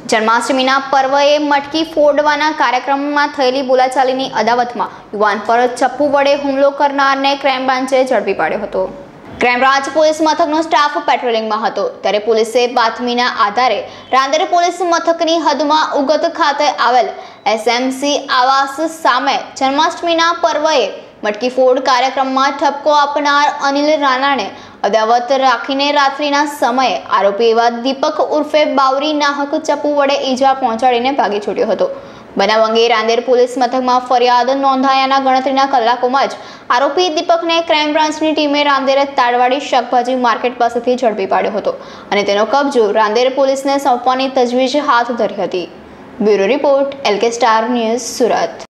જન્માષ્ટમીના પર્વએ મટકી ફોડવાના કાર્યક્રમમાં થયેલી બોલાચાલીની અદાવતમાં યુવાન પર ચપ્પુ વડે હુમલો કરનારને ક્રાઇમ બ્રાન્ચે ઝડપી પાડ્યો હતો। ક્રાઇમ બ્રાન્ચ પોલીસ મથકનો સ્ટાફ પેટ્રોલિંગમાં હતો ત્યારે પોલીસે બાતમીના આધારે રાંદેર પોલીસ મથકની હદમાં ઉગત ખાતે આવેલ એસએમસી આવાસ સામે જન્માષ્ટમીના પર્વએ મટકી ફોડ કાર્યક્રમમાં ઠપકો આપનાર અનિલ રાણાને અદાવત રાખીને રાત્રિના સમયે આરોપી એવા દીપક ઉર્ફે બાવરી નાહક ચપ્પુ વડે ઈજા પહોંચાડીને ભાગી છૂટ્યો હતો। બનાવ અંગે રાંદેર પોલીસ મથકમાં ફરિયાદ નોંધાયાના ગણતરીના કલાકોમાં જ આરોપી દીપકને ક્રાઇમ બ્રાન્ચની ટીમે રાંદેર તાડવાડી શાકભાજી માર્કેટ પાસેથી ઝડપી પાડ્યો હતો અને તેનો કબજો રાંદેર પોલીસને સોંપવાની તજવીજ હાથ ધરી હતી। Bureau report LK star news Surat.